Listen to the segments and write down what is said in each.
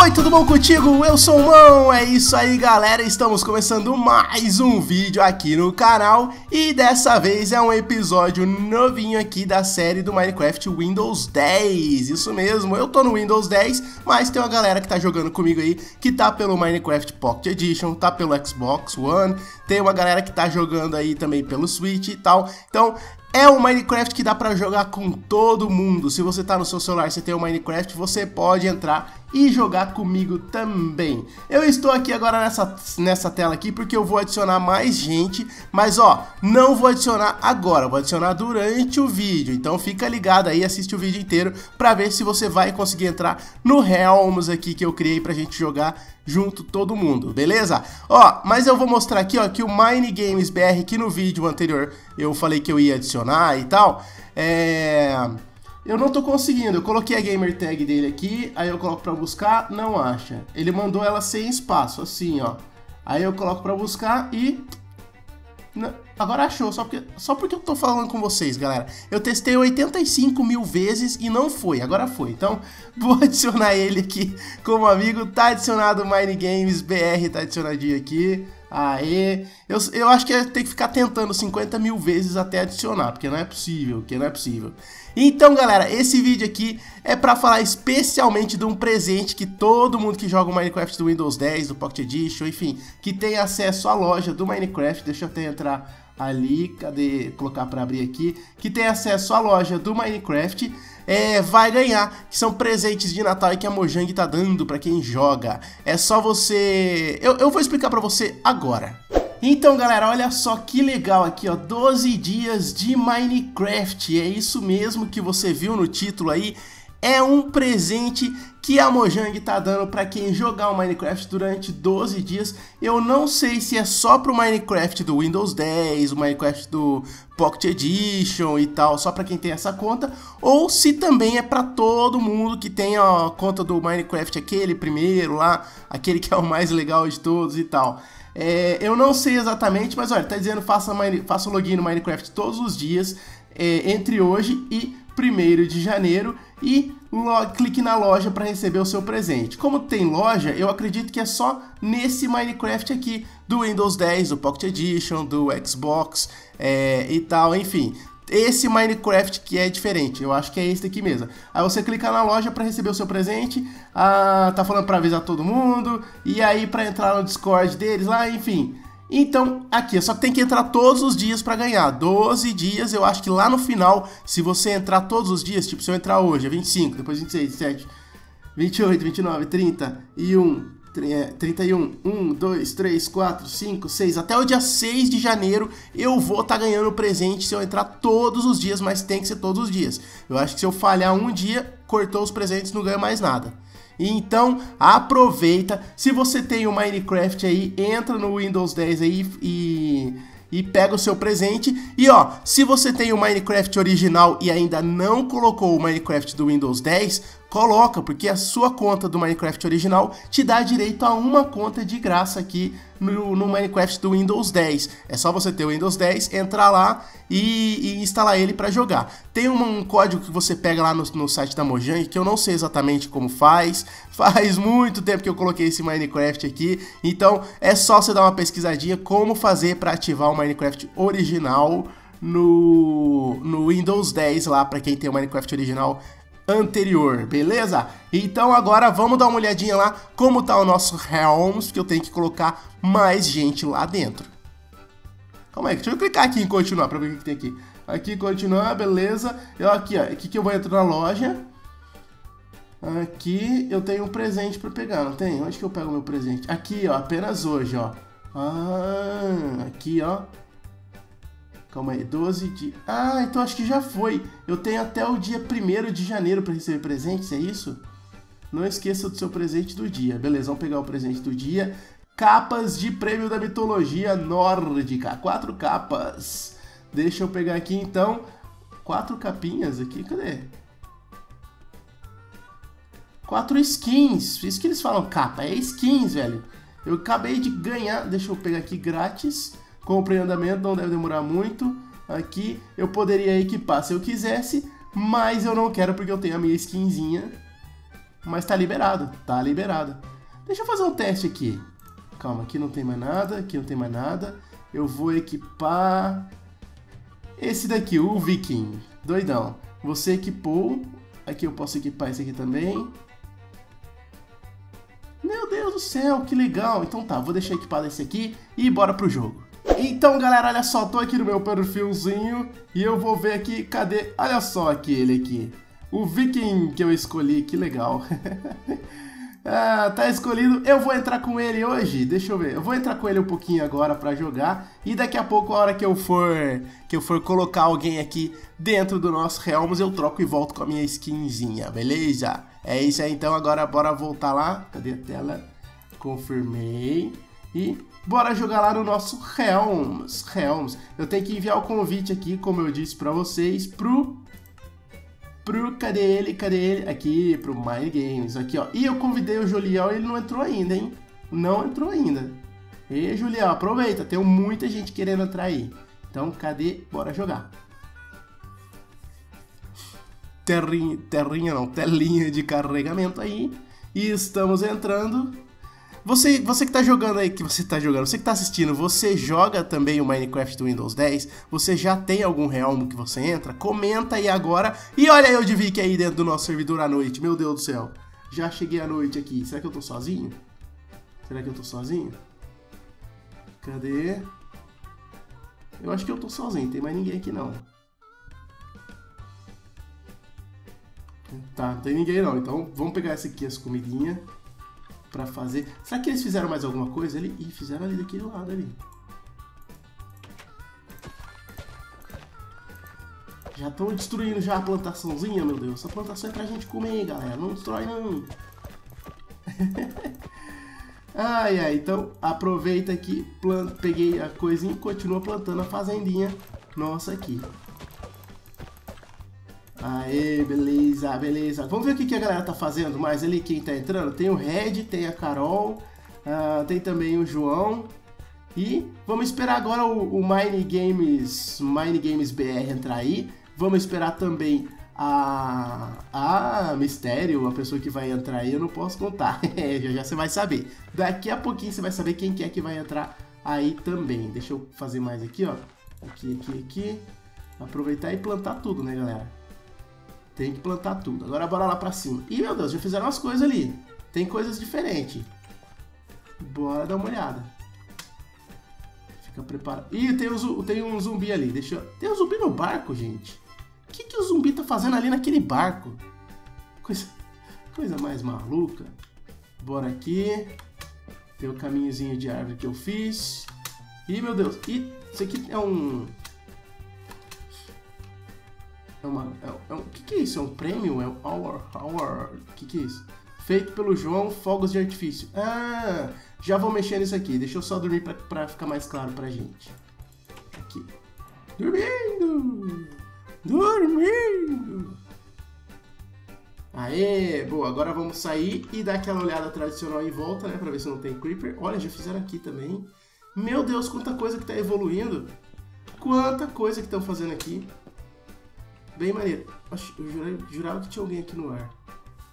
Oi, tudo bom contigo? Eu sou o Mão, é isso aí galera, estamos começando mais um vídeo aqui no canal e dessa vez é um episódio novinho aqui da série do Minecraft Windows 10, isso mesmo, eu tô no Windows 10, mas tem uma galera que tá jogando comigo aí, que tá pelo Minecraft Pocket Edition, tá pelo Xbox One, tem uma galera que tá jogando aí também pelo Switch e tal, então... é um Minecraft que dá pra jogar com todo mundo. Se você tá no seu celular, você tem o Minecraft, você pode entrar e jogar comigo também. Eu estou aqui agora nessa tela aqui porque eu vou adicionar mais gente, mas ó, não vou adicionar agora, vou adicionar durante o vídeo. Então fica ligado aí, assiste o vídeo inteiro pra ver se você vai conseguir entrar no Realms aqui que eu criei pra gente jogar junto todo mundo, beleza? Ó, mas eu vou mostrar aqui, ó, que o Minegames BR, que no vídeo anterior eu falei que eu ia adicionar e tal, eu não tô conseguindo. Eu coloquei a gamer tag dele aqui, aí eu coloco pra buscar, não acha. Ele mandou ela sem espaço, assim, ó. Aí eu coloco pra buscar e... não, agora achou, só porque eu tô falando com vocês, galera. Eu testei 85 mil vezes e não foi, agora foi. Então, vou adicionar ele aqui como amigo. Tá adicionado o Minegames BR, tá adicionadinho aqui. Aê, eu acho que tem que ficar tentando 50 mil vezes até adicionar, porque não é possível, Então, galera, esse vídeo aqui é pra falar especialmente de um presente que todo mundo que joga o Minecraft do Windows 10, do Pocket Edition, enfim, que tem acesso à loja do Minecraft, deixa eu até entrar ali, cadê, colocar pra abrir aqui, que tem acesso à loja do Minecraft, vai ganhar, que são presentes de Natal que a Mojang tá dando pra quem joga. É só você... Eu vou explicar pra você agora. Então, galera, olha só que legal aqui, ó, 12 dias de Minecraft, é isso mesmo que você viu no título aí, é um presente que a Mojang tá dando pra quem jogar o Minecraft durante 12 dias. Eu não sei se é só pro Minecraft do Windows 10, o Minecraft do Pocket Edition e tal, só pra quem tem essa conta, ou se também é pra todo mundo que tem a conta do Minecraft, aquele primeiro lá, aquele que é o mais legal de todos e tal. Eu não sei exatamente, mas olha, tá dizendo faça o login no Minecraft todos os dias, entre hoje e 1º de janeiro, e clique na loja para receber o seu presente. Como tem loja, eu acredito que é só nesse Minecraft aqui, do Windows 10, do Pocket Edition, do Xbox e tal, enfim. Esse Minecraft que é diferente, eu acho que é esse daqui mesmo. Aí você clica na loja para receber o seu presente, tá falando para avisar todo mundo, e aí para entrar no Discord deles lá, enfim. Então, aqui, só que tem que entrar todos os dias para ganhar, 12 dias, eu acho que lá no final, se você entrar todos os dias, tipo, se eu entrar hoje, é 25, depois 26, 27, 28, 29, 30 e 31, 1, 2, 3, 4, 5, 6, até o dia 6 de janeiro eu vou estar ganhando presente se eu entrar todos os dias, mas tem que ser todos os dias. Eu acho que se eu falhar um dia, cortou os presentes, não ganha mais nada. Então, aproveita, se você tem o Minecraft aí, entra no Windows 10 aí e pega o seu presente. E ó, se você tem o Minecraft original e ainda não colocou o Minecraft do Windows 10, coloca, porque a sua conta do Minecraft original te dá direito a uma conta de graça aqui no Minecraft do Windows 10. É só você ter o Windows 10, entrar lá e instalar ele para jogar. Tem um código que você pega lá no site da Mojang, que eu não sei exatamente como faz muito tempo que eu coloquei esse Minecraft aqui, então é só você dar uma pesquisadinha como fazer para ativar o Minecraft original no Windows 10 lá, para quem tem o Minecraft original anterior, beleza? Então agora vamos dar uma olhadinha lá como tá o nosso Realms, porque eu tenho que colocar mais gente lá dentro. Calma aí, deixa eu clicar aqui em continuar pra ver o que tem aqui. Aqui continuar, beleza. Aqui que eu vou entrar na loja. Aqui eu tenho um presente pra pegar, não tem? Onde que eu pego o meu presente? Aqui, ó, apenas hoje, ó. Aqui, ó. Calma aí, 12 dias... Ah, então acho que já foi. Eu tenho até o dia 1º de janeiro para receber presentes, é isso? Não esqueça do seu presente do dia. Beleza, vamos pegar o presente do dia. Capas de prêmio da mitologia nórdica. 4 capas. Deixa eu pegar aqui, então. 4 capinhas aqui, cadê? 4 skins. Isso que eles falam capa, é skins, velho. Eu acabei de ganhar... Deixa eu pegar aqui grátis. Compre em andamento, não deve demorar muito. Aqui eu poderia equipar se eu quisesse, mas eu não quero porque eu tenho a minha skinzinha. Mas tá liberado, tá liberado. Deixa eu fazer um teste aqui. Calma, aqui não tem mais nada, aqui não tem mais nada. Eu vou equipar esse daqui, o Viking. Doidão. Você equipou. Aqui eu posso equipar esse aqui também. Meu Deus do céu, que legal. Então tá, vou deixar equipado esse aqui e bora pro jogo. Então, galera, olha só, tô aqui no meu perfilzinho e eu vou ver aqui, cadê? Olha só aquele aqui. O Viking que eu escolhi, que legal. Ah, tá escolhido, eu vou entrar com ele hoje, deixa eu ver, eu vou entrar com ele um pouquinho agora pra jogar e daqui a pouco, a hora que eu for colocar alguém aqui dentro do nosso Realms, eu troco e volto com a minha skinzinha, beleza? É isso aí, então agora bora voltar lá, cadê a tela? Confirmei e bora jogar lá no nosso Realms. Eu tenho que enviar o convite aqui, como eu disse pra vocês, cadê ele? Aqui, pro My Games, aqui ó. E eu convidei o Julião e ele não entrou ainda, hein? Não entrou ainda. E Julião, aproveita, tem muita gente querendo entrar aí. Então, cadê? Bora jogar. Telinha de carregamento aí. E estamos entrando. Você que tá jogando aí, você que tá assistindo, você joga também o Minecraft do Windows 10? Você já tem algum Realm que você entra? Comenta aí agora. E olha eu de Vic aí dentro do nosso servidor à noite, meu Deus do céu. Já cheguei à noite aqui, será que eu tô sozinho? Cadê? Eu acho que eu tô sozinho, tem mais ninguém aqui não. Tá, não tem ninguém não, então vamos pegar essa aqui, as comidinhas. Pra fazer... Será que eles fizeram mais alguma coisa ali? Ih, fizeram ali daquele lado ali. Já estão destruindo já a plantaçãozinha, meu Deus. Essa plantação é pra gente comer, galera. Não destrói, não. Ai, então aproveita aqui. Peguei a coisinha e continua plantando a fazendinha nossa aqui. Aê, beleza. Vamos ver o que a galera tá fazendo mais ali, quem tá entrando. Tem o Red, tem a Carol, tem também o João. E vamos esperar agora o Mine Games BR entrar aí. Vamos esperar também a Mistério, a pessoa que vai entrar aí, eu não posso contar. já você vai saber. Daqui a pouquinho você vai saber quem que é que vai entrar aí também. Deixa eu fazer mais aqui, ó. Aqui. Aproveitar e plantar tudo, né, galera? Tem que plantar tudo. Agora bora lá pra cima. Ih, meu Deus, já fizeram umas coisas ali. Tem coisas diferentes. Bora dar uma olhada. Fica preparado. Ih, tem um zumbi ali. Tem um zumbi no barco, gente. O que o zumbi tá fazendo ali naquele barco? Coisa mais maluca. Bora aqui. Tem o caminhozinho de árvore que eu fiz. Ih, meu Deus. Ih, isso aqui é um... O que é isso? É um prêmio? É um hour? O que é isso? Feito pelo João, fogos de artifício. Ah, já vou mexer nisso aqui. Deixa eu só dormir pra ficar mais claro pra gente. Aqui. Dormindo! Aê, boa. Agora vamos sair e dar aquela olhada tradicional em volta, né? Pra ver se não tem creeper. Olha, já fizeram aqui também. Meu Deus, quanta coisa que tá evoluindo. Quanta coisa que estão fazendo aqui. Bem maneiro. Eu jurava que tinha alguém aqui no ar.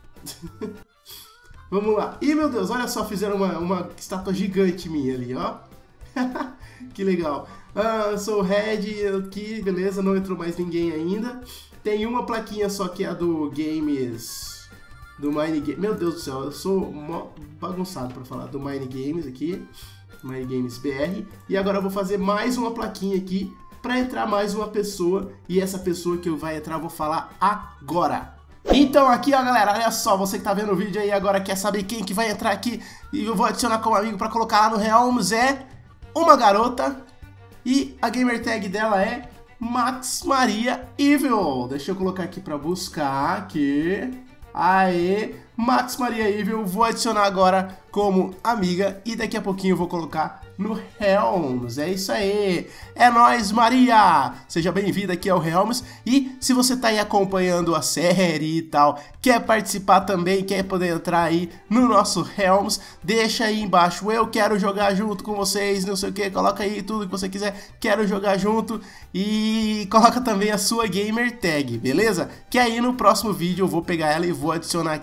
Vamos lá. Ih, meu Deus, olha só, fizeram uma estátua gigante minha ali, ó. Que legal. Sou o Red aqui, beleza, não entrou mais ninguém ainda. Tem uma plaquinha só que é a do Games... Do Mine Games... Meu Deus do céu, eu sou bagunçado pra falar. Do Mine Games aqui. Mine Games BR. E agora eu vou fazer mais uma plaquinha aqui para entrar mais uma pessoa, e essa pessoa que vai entrar eu vou falar agora. Então aqui ó galera, olha só, você que tá vendo o vídeo aí agora quer saber quem que vai entrar aqui e eu vou adicionar como amigo para colocar lá no Realms, é uma garota e a gamer tag dela é Max Maria Evil. Deixa eu colocar aqui para buscar aqui. Aê, Max Maria Evil, vou adicionar agora como amiga e daqui a pouquinho eu vou colocar no Realms. É isso aí, é nóis Maria! Seja bem-vinda aqui ao Realms e se você tá aí acompanhando a série e tal, quer participar também, quer poder entrar aí no nosso Realms, deixa aí embaixo, eu quero jogar junto com vocês, não sei o que, coloca aí tudo que você quiser, quero jogar junto e coloca também a sua gamer tag, beleza? Que aí no próximo vídeo eu vou pegar ela e vou adicionar aqui até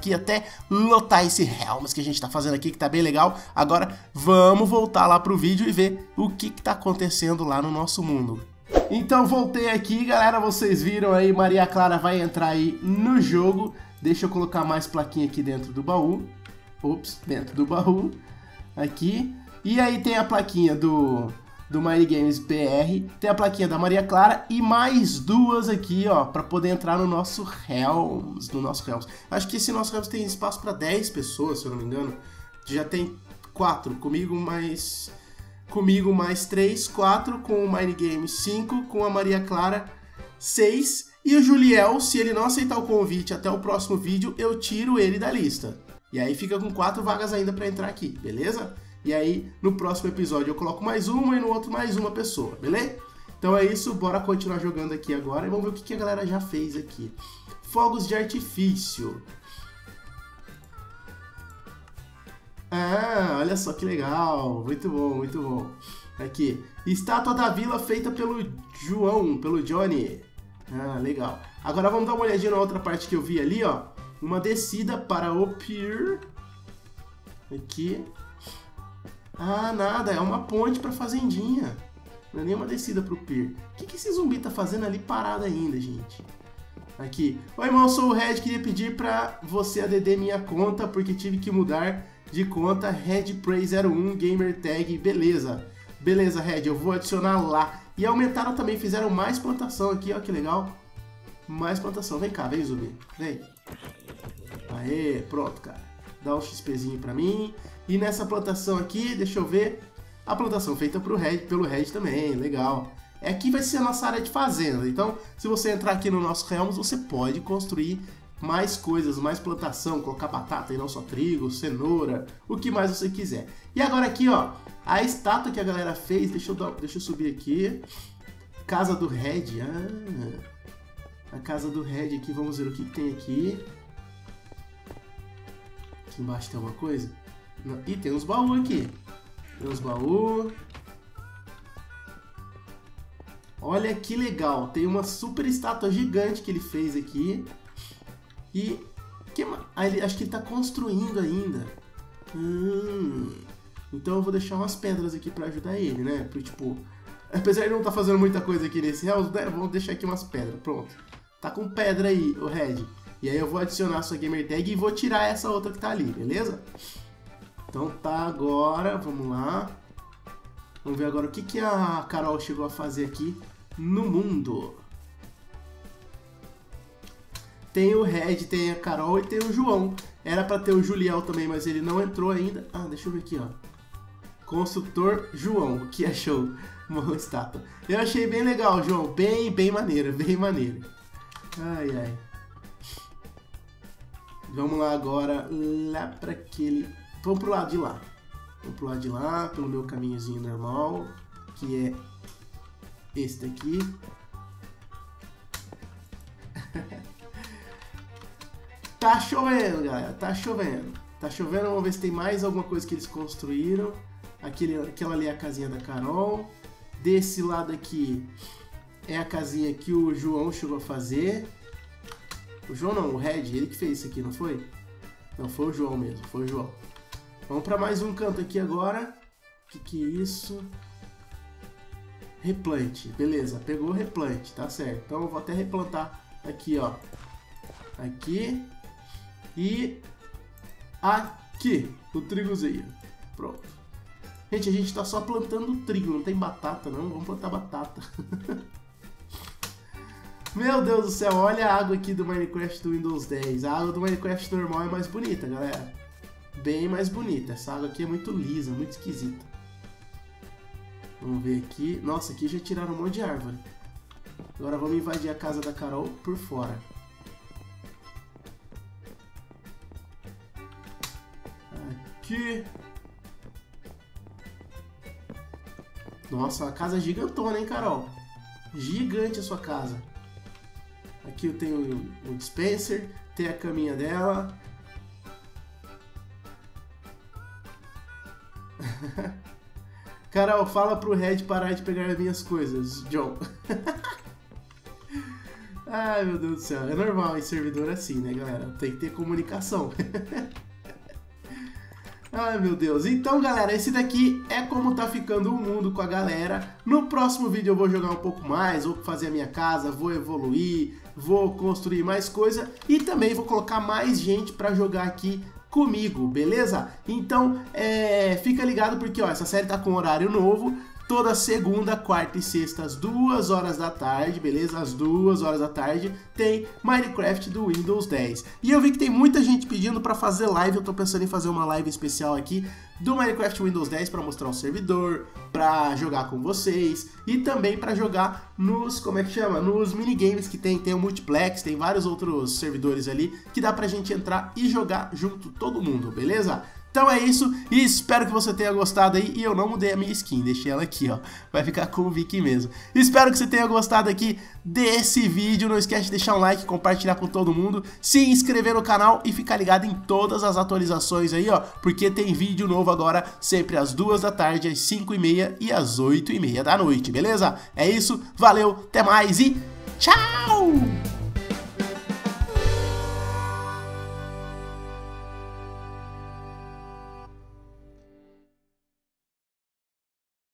até lotar esse Helms que a gente tá fazendo aqui, que tá bem legal. Agora vamos voltar lá pro vídeo e ver o que tá acontecendo lá no nosso mundo. Então voltei aqui, galera, vocês viram aí, Maria Clara vai entrar aí no jogo. Deixa eu colocar mais plaquinha aqui dentro do baú. Ops, dentro do baú. Aqui. E aí tem a plaquinha do Mighty Games BR, tem a plaquinha da Maria Clara e mais duas aqui, ó, para poder entrar no nosso Helms, Acho que esse nosso Helms tem espaço para 10 pessoas, se eu não me engano. Já tem 4, comigo mais 3, 4, com o Mighty Games 5, com a Maria Clara 6 e o Juliel, se ele não aceitar o convite até o próximo vídeo, eu tiro ele da lista. E aí fica com 4 vagas ainda para entrar aqui, beleza? E aí, no próximo episódio eu coloco mais uma e no outro mais uma pessoa, beleza? Então é isso, bora continuar jogando aqui agora e vamos ver o que a galera já fez aqui. Fogos de artifício. Ah, olha só que legal, muito bom, muito bom. Aqui, estátua da vila feita pelo João, pelo Johnny. Ah, legal. Agora vamos dar uma olhadinha na outra parte que eu vi ali, ó. Uma descida para o pier. Aqui. Ah, nada, é uma ponte pra fazendinha. Não é nem uma descida pro pier. O que esse zumbi tá fazendo ali parado ainda, gente? Aqui. Oi, irmão, sou o Red, queria pedir pra você ADD minha conta, porque tive que mudar de conta. RedPray01, Gamer Tag, beleza. Beleza, Red, eu vou adicionar lá. E aumentaram também, fizeram mais plantação aqui, ó, que legal. Mais plantação. Vem cá, vem, zumbi. Vem. Aê, pronto, cara. Dá um XPzinho pra mim. E nessa plantação aqui, deixa eu ver, a plantação feita pelo Red também, legal. Aqui vai ser a nossa área de fazenda, então se você entrar aqui no nosso Helms, você pode construir mais coisas, mais plantação, colocar batata e não só trigo, cenoura, o que mais você quiser. E agora aqui, ó, a estátua que a galera fez, deixa eu subir aqui, Casa do Red, a Casa do Red aqui, vamos ver o que tem aqui. Aqui embaixo tem alguma coisa? Não. Ih, tem uns baús aqui. Tem uns baús. Olha que legal. Tem uma super estátua gigante que ele fez aqui. E... acho que ele tá construindo ainda. Então eu vou deixar umas pedras aqui pra ajudar ele, né? Porque, tipo... apesar de não estar fazendo muita coisa aqui nesse Hells, né? Vamos deixar aqui umas pedras. Pronto. Tá com pedra aí, o Red. E aí eu vou adicionar a sua Gamer Tag e vou tirar essa outra que tá ali, beleza? Então tá, agora, vamos lá. Vamos ver agora o que a Carol chegou a fazer aqui no mundo. Tem o Red, tem a Carol e tem o João. Era pra ter o Juliel também, mas ele não entrou ainda. Ah, deixa eu ver aqui, ó. Construtor João, o que achou? Uma estátua. Eu achei bem legal, João. Bem maneiro, bem maneiro. Ai, ai. Vamos lá agora, lá pra aquele... Vamos pro lado de lá. Vamos pro lado de lá, pelo meu caminhozinho normal, que é este aqui. Tá chovendo, galera, tá chovendo. Tá chovendo, vamos ver se tem mais alguma coisa que eles construíram. Aquela ali é a casinha da Carol. Desse lado aqui é a casinha que o João chegou a fazer. O João não, o Red, ele que fez isso aqui, não foi? Não, foi o João mesmo, foi o João. Vamos para mais um canto aqui agora. O que é isso? Replante, beleza, pegou o replante, tá certo. Então eu vou até replantar aqui, ó. Aqui e aqui, o trigozinho. Pronto. Gente, a gente tá só plantando trigo, não tem batata não, vamos plantar batata. Meu Deus do céu, olha a água aqui do Minecraft do Windows 10. A água do Minecraft normal é mais bonita, galera. Bem mais bonita. Essa água aqui é muito lisa, muito esquisita. Vamos ver aqui. Nossa, aqui já tiraram um monte de árvore. Agora vamos invadir a casa da Carol por fora. Aqui. Nossa, a casa é gigantona, hein, Carol? Gigante a sua casa. Aqui eu tenho o dispenser, tem a caminha dela. Carol, fala pro Red parar de pegar as minhas coisas, John. Ai, meu Deus do céu. É normal em servidor assim, né, galera? Tem que ter comunicação. Ai, meu Deus. Então, galera, esse daqui é como tá ficando o mundo com a galera. No próximo vídeo eu vou jogar um pouco mais, vou fazer a minha casa, vou evoluir, vou construir mais coisa e também vou colocar mais gente pra jogar aqui comigo, beleza? Então, fica ligado porque, ó, essa série tá com horário novo. Toda segunda, quarta e sexta, às 2 horas da tarde, beleza? Às 2 horas da tarde tem Minecraft do Windows 10. E eu vi que tem muita gente pedindo pra fazer live, eu tô pensando em fazer uma live especial aqui do Minecraft Windows 10 pra mostrar o servidor, pra jogar com vocês e também pra jogar nos, como é que chama? Nos minigames que tem o Multiplex, tem vários outros servidores ali que dá pra gente entrar e jogar junto todo mundo, beleza? Então é isso, e espero que você tenha gostado aí, e eu não mudei a minha skin, deixei ela aqui, ó, vai ficar com o Vicky mesmo. Espero que você tenha gostado aqui desse vídeo, não esquece de deixar um like, compartilhar com todo mundo, se inscrever no canal e ficar ligado em todas as atualizações aí, ó, porque tem vídeo novo agora, sempre às 2 da tarde, às 5h30 e às 8h30 da noite, beleza? É isso, valeu, até mais e tchau!